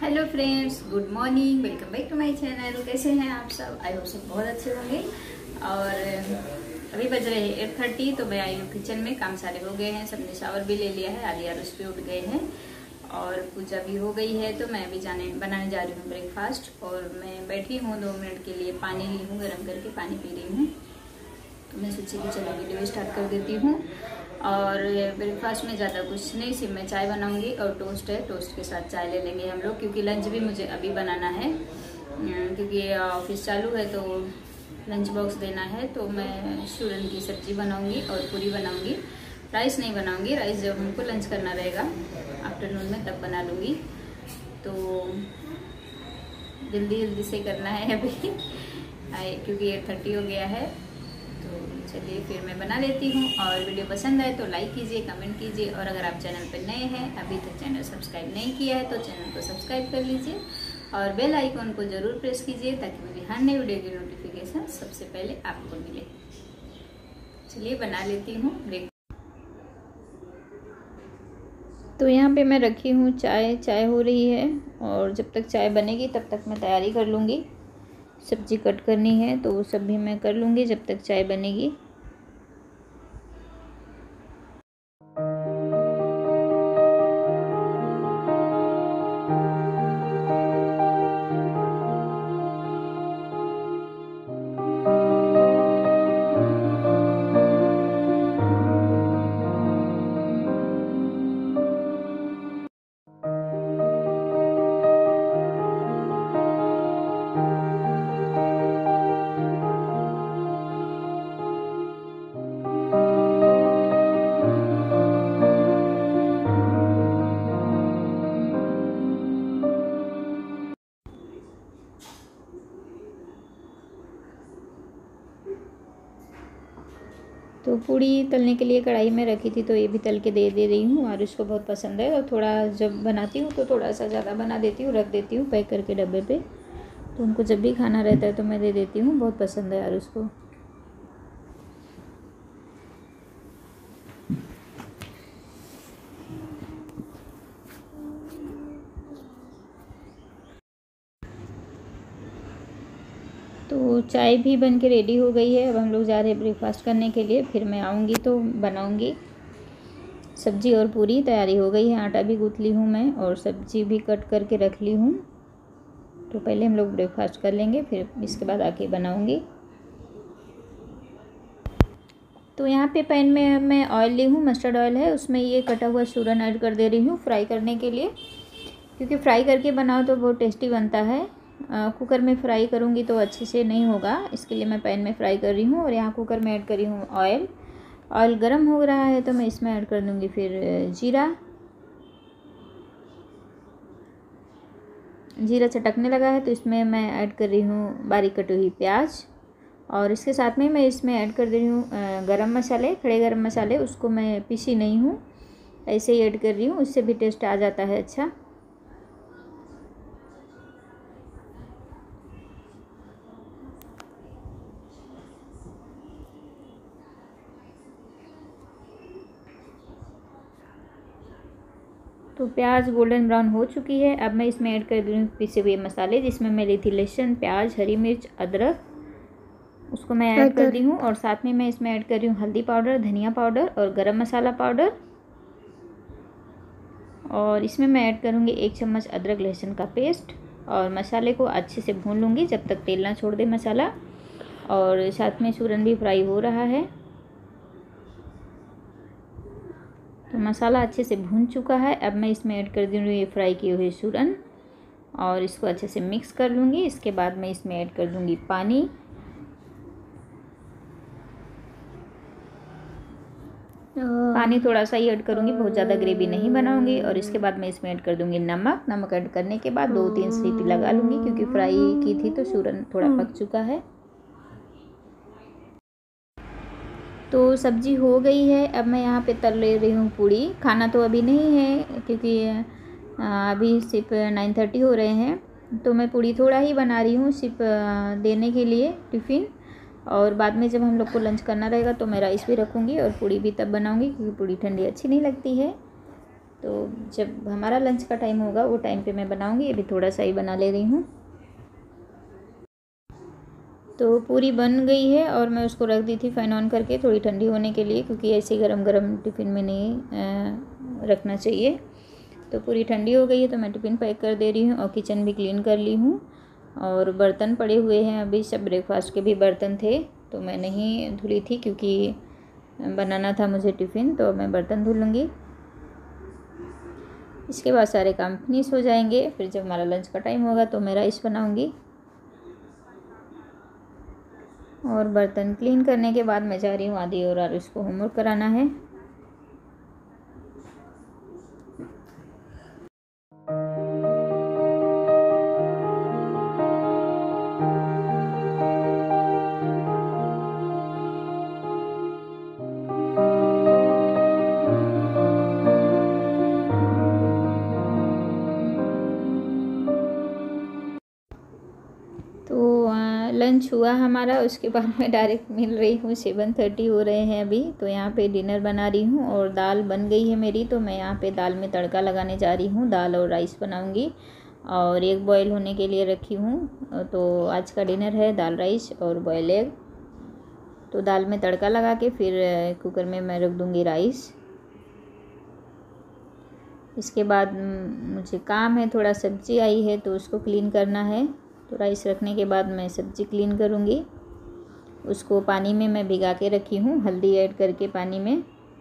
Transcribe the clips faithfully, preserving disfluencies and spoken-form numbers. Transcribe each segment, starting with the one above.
Hello friends, good morning. Welcome back to my channel. कैसे हैं आप सब? आई होप सब बहुत अच्छे होंगे। और अभी बज रहे हैं एट थर्टी। तो मैं आई हूँ किचन में। काम सारे हो गए हैं, सबने शावर भी ले लिया है, आधी आरुष भी उठ गए हैं और पूजा भी हो गई है। तो मैं अभी जाने बनाने जा रही हूँ ब्रेकफास्ट। और मैं बैठी हूँ दो मिनट के लिए, पानी ली हूँ, गर्म करके पानी पी रही हूँ। तो मैं सोची कि चलो वीडियो स्टार्ट कर देती हूँ। और ब्रेकफास्ट में ज़्यादा कुछ नहीं, सिर्फ मैं चाय बनाऊंगी और टोस्ट है, टोस्ट के साथ चाय ले लेंगे हम लोग, क्योंकि लंच भी मुझे अभी बनाना है, क्योंकि ऑफिस चालू है तो लंच बॉक्स देना है। तो मैं सूरन की सब्जी बनाऊंगी और पूरी बनाऊंगी। राइस नहीं बनाऊंगी, राइस जब हमको लंच करना रहेगा आफ्टरनून में तब बना लूँगी। तो जल्दी जल्दी से करना है अभी क्योंकि एट थर्टी हो गया है। तो चलिए फिर मैं बना लेती हूँ। और वीडियो पसंद आए तो लाइक कीजिए, कमेंट कीजिए। और अगर आप चैनल पर नए हैं, अभी तक चैनल सब्सक्राइब नहीं किया है, तो चैनल को सब्सक्राइब कर लीजिए और बेल आइकॉन को ज़रूर प्रेस कीजिए, ताकि मेरी हर नई वीडियो की नोटिफिकेशन सबसे पहले आपको मिले। चलिए बना लेती हूँ ब्रेक। तो यहाँ पे मैं रखी हूँ चाय, चाय हो रही है। और जब तक चाय बनेगी तब तक मैं तैयारी कर लूँगी। सब्जी कट करनी है तो वो सब भी मैं कर लूँगी जब तक चाय बनेगी। तो पूड़ी तलने के लिए कढ़ाई में रखी थी, तो ये भी तल के दे दे रही हूँ। और इसको बहुत पसंद है। और थोड़ा जब बनाती हूँ तो थोड़ा सा ज़्यादा बना देती हूँ, रख देती हूँ पैक करके डब्बे पे। तो उनको जब भी खाना रहता है तो मैं दे देती हूँ, बहुत पसंद है यार उसको। तो चाय भी बन के रेडी हो गई है। अब हम लोग जा रहे हैं ब्रेकफास्ट करने के लिए। फिर मैं आऊँगी तो बनाऊँगी सब्जी और पूरी। तैयारी हो गई है, आटा भी गूँथ ली हूँ मैं और सब्जी भी कट करके रख ली हूँ। तो पहले हम लोग ब्रेकफास्ट कर लेंगे, फिर इसके बाद आके बनाऊँगी। तो यहाँ पे पैन में मैं ऑयल ली हूँ, मस्टर्ड ऑयल है, उसमें ये कटा हुआ सूरन ऐड कर दे रही हूँ फ्राई करने के लिए, क्योंकि फ्राई करके बनाओ तो बहुत टेस्टी बनता है। आ, कुकर में फ्राई करूँगी तो अच्छे से नहीं होगा, इसके लिए मैं पैन में फ्राई कर रही हूँ। और यहाँ कुकर में ऐड कर रही हूँ ऑयल। ऑयल गर्म हो रहा है तो मैं इसमें ऐड कर दूँगी फिर जीरा। जीरा चटकने लगा है तो इसमें मैं ऐड कर रही हूँ बारीक कटी हुई प्याज। और इसके साथ में मैं इसमें ऐड कर दे रही हूँ गरम मसाले, खड़े गरम मसाले। उसको मैं पीसी नहीं हूँ, ऐसे ही ऐड कर रही हूँ, उससे भी टेस्ट आ जाता है अच्छा। तो प्याज गोल्डन ब्राउन हो चुकी है। अब मैं इसमें ऐड कर दे रही हूँ पिसे हुए मसाले, जिसमें मैं ली थी लहसुन, प्याज, हरी मिर्च, अदरक, उसको मैं ऐड कर दी हूँ। और साथ में मैं इसमें ऐड कर रही हूँ हल्दी पाउडर, धनिया पाउडर और गरम मसाला पाउडर। और इसमें मैं ऐड करूँगी एक चम्मच अदरक लहसुन का पेस्ट। और मसाले को अच्छे से भून लूँगी जब तक तेल ना छोड़ दे मसाला। और साथ में सूरन भी फ्राई हो रहा है। तो मसाला अच्छे से भून चुका है। अब मैं इसमें ऐड कर दूँगी ये फ्राई किए हुए सूरन और इसको अच्छे से मिक्स कर लूँगी। इसके बाद मैं इसमें ऐड कर दूँगी पानी। पानी थोड़ा सा ही ऐड करूँगी, बहुत ज़्यादा ग्रेवी नहीं बनाऊँगी। और इसके बाद मैं इसमें ऐड कर दूँगी नमक। नमक ऐड करने के बाद दो तीन सीटी लगा लूँगी, क्योंकि फ्राई की थी तो सूरन थोड़ा पक चुका है। तो सब्जी हो गई है। अब मैं यहाँ पे तल ले रही हूँ पूड़ी। खाना तो अभी नहीं है, क्योंकि अभी सिर्फ नाइन थर्टी हो रहे हैं। तो मैं पूड़ी थोड़ा ही बना रही हूँ, सिर्फ देने के लिए टिफ़िन। और बाद में जब हम लोग को लंच करना रहेगा तो मैं राइस भी रखूँगी और पूड़ी भी तब बनाऊँगी, क्योंकि पूड़ी ठंडी अच्छी नहीं लगती है। तो जब हमारा लंच का टाइम होगा वो टाइम पे मैं बनाऊँगी। अभी थोड़ा सा ही बना ले रही हूँ। तो पूरी बन गई है और मैं उसको रख दी थी फ़ैन ऑन करके थोड़ी ठंडी होने के लिए, क्योंकि ऐसे गरम गरम टिफ़िन में नहीं आ, रखना चाहिए। तो पूरी ठंडी हो गई है तो मैं टिफ़िन पैक कर दे रही हूँ और किचन भी क्लीन कर ली हूँ। और बर्तन पड़े हुए हैं, अभी सब ब्रेकफास्ट के भी बर्तन थे तो मैं नहीं धुली थी क्योंकि बनाना था मुझे टिफ़िन, तो मैं बर्तन धुल लूँगी। इसके बाद सारे काम फिनिश हो जाएंगे। फिर जब हमारा लंच का टाइम होगा तो मैं राइस बनाऊँगी। और बर्तन क्लीन करने के बाद मैं जा रही हूँ आदि और आरुष को होमवर्क कराना है। लंच हुआ हमारा, उसके बाद मैं डायरेक्ट मिल रही हूँ। सेवन थर्टी हो रहे हैं अभी, तो यहाँ पे डिनर बना रही हूँ और दाल बन गई है मेरी। तो मैं यहाँ पे दाल में तड़का लगाने जा रही हूँ। दाल और राइस बनाऊँगी और एग बॉयल होने के लिए रखी हूँ। तो आज का डिनर है दाल राइस और बॉयल एग। तो दाल में तड़का लगा के फिर कुकर में मैं रख दूँगी राइस। इसके बाद मुझे काम है, थोड़ा सब्ज़ी आई है तो उसको क्लीन करना है। तो राइस रखने के बाद मैं सब्ज़ी क्लीन करूँगी। उसको पानी में मैं भिगा के रखी हूँ, हल्दी ऐड करके पानी में।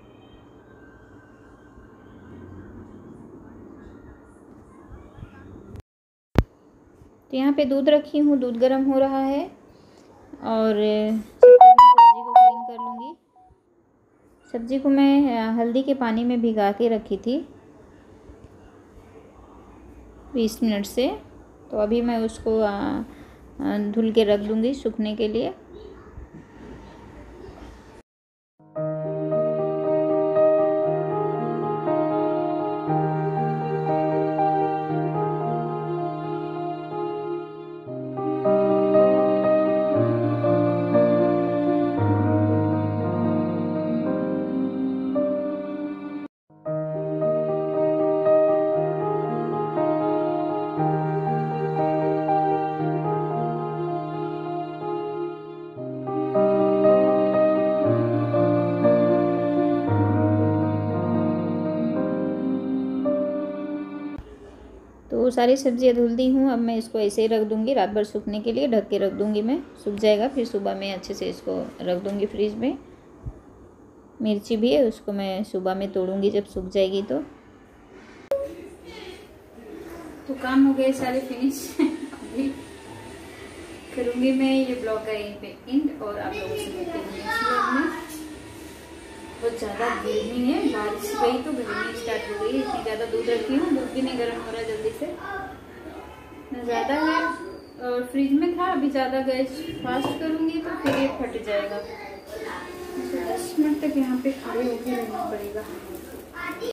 तो यहाँ पे दूध रखी हूँ, दूध गर्म हो रहा है और सब्ज़ी को क्लीन कर लूँगी। सब्ज़ी को मैं हल्दी के पानी में भिगा के रखी थी बीस मिनट से। तो अभी मैं उसको धुल के रख दूँगी सूखने के लिए। तो सारी सब्जियाँ धुल दी हूँ। अब मैं इसको ऐसे ही रख दूँगी रात भर सूखने के लिए, ढक के रख दूँगी मैं। सूख जाएगा फिर सुबह में अच्छे से इसको रख दूँगी फ्रिज में। मिर्ची भी है, उसको मैं सुबह में तोड़ूँगी जब सूख जाएगी तो। तो काम हो गए सारे फिनिश। अभी करूँगी मैं ये ब्लॉग का यहीं पे एंड और आप लोगों से मिलते हैं नेक्स्ट ब्लॉग में। बहुत ज़्यादा गर्मी है, बारिश गई तो गर्मी स्टार्ट हो गई। इतनी ज़्यादा दूध रखी हूँ, दूध भी नहीं गर्म हो रहा जल्दी से, ज़्यादा है। और फ्रिज में था, अभी ज़्यादा गैस फास्ट करूँगी तो फिर ये फट जाएगा। दस मिनट तक यहाँ पे खड़े होकर रहना पड़ेगा।